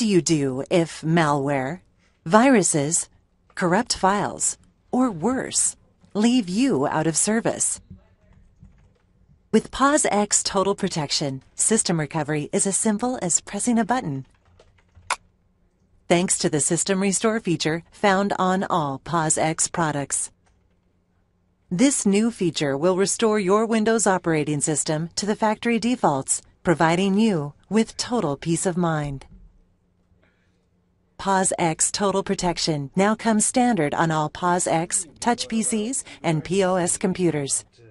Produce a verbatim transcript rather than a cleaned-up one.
do you do if malware, viruses, corrupt files, or worse, leave you out of service? With P O S-X Total Protection, system recovery is as simple as pressing a button. Thanks to the System Restore feature found on all P O S-X products. This new feature will restore your Windows operating system to the factory defaults, providing you with total peace of mind. P O S-X Total Protection now comes standard on all P O S-X, Touch P Cs, and P O S computers.